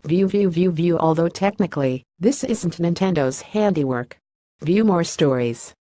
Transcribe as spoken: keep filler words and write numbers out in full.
View view view view although technically, this isn't Nintendo's handiwork. View more stories.